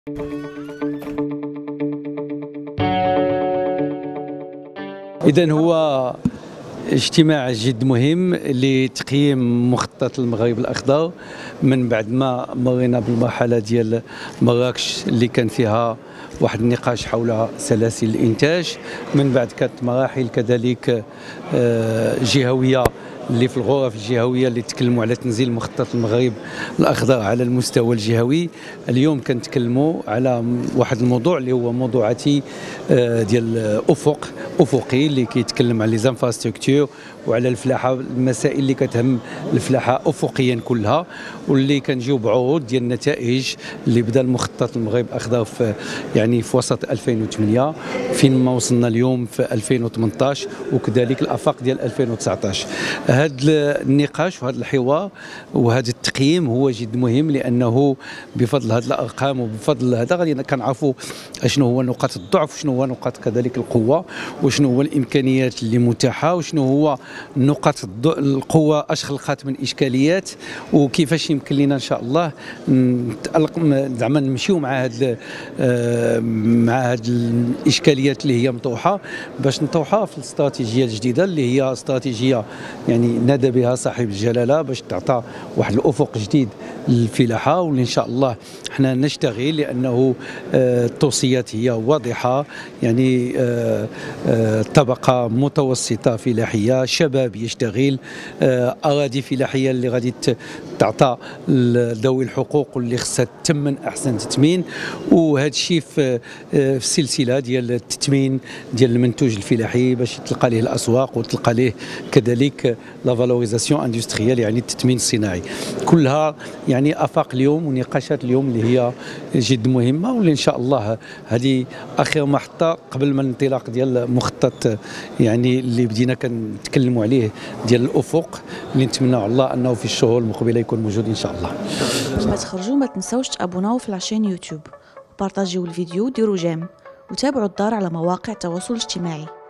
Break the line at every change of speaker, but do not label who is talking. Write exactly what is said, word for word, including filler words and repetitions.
إذن هو اجتماع جد مهم لتقييم مخطط المغرب الأخضر من بعد ما مرينا بالمرحلة ديال مراكش اللي كان فيها واحد النقاش حول سلاسل الإنتاج. من بعد كانت مراحل كذلك جهوية اللي في الغرف الجهويه اللي تكلموا على تنزيل مخطط المغرب الاخضر على المستوى الجهوي. اليوم كنتكلموا على واحد الموضوع اللي هو موضوعاتي ديال افق افقي اللي كيتكلم على لي زانفراستركتور وعلى الفلاحه، المسائل اللي كتهم الفلاحه افقيا كلها، واللي كنجيو بعروض ديال النتائج اللي بدا المخطط المغرب الاخضر في يعني في وسط ألفين وثمانية فين ما وصلنا اليوم في ألفين وثمانطاش، وكذلك الافاق ديال ألفين وتسعطاش. هذا النقاش وهذا الحوار وهذا التقييم هو جد مهم، لانه بفضل هذه الارقام وبفضل هذا غادي كنعرفوا شنو هو نقاط الضعف وشنو هو نقاط كذلك القوه وشنو هو الامكانيات اللي متاحه وشنو هو نقاط القوه اش خلقات من اشكاليات، وكيفاش يمكن لنا ان شاء الله نتالق زعما نمشيو مع هذه مع هذه الاشكاليات اللي هي مطروحه باش نطرحها في الاستراتيجيه الجديده اللي هي استراتيجيه يعني نادى بها صاحب الجلاله باش تعطى واحد الافق جديد للفلاحه، واللي ان شاء الله احنا نشتغل لانه التوصيات هي واضحه. يعني طبقه متوسطه فلاحيه، شباب يشتغل، اراضي فلاحيه اللي غادي تعطى ذوي الحقوق واللي خصها تتم من احسن تثمين، وهذا الشيء في في السلسله ديال التثمين ديال المنتوج الفلاحي باش تلقى ليه الاسواق وتلقى ليه كذلك لا فالوريزاسيون اندستريال يعني التثمين الصناعي. كلها يعني افاق اليوم ونقاشات اليوم اللي هي جد مهمه، واللي ان شاء الله هذه اخر محطه قبل ما الانطلاق ديال مخطط يعني اللي بدينا كنتكلموا عليه ديال الافق اللي نتمنى على الله انه في الشهور المقبله يكون موجود ان شاء الله.
ما تخرجوا ما تنساوش تابوناو في لاشين يوتيوب وبارطاجيو الفيديو وديروا جيم وتابعوا الدار على مواقع التواصل الاجتماعي.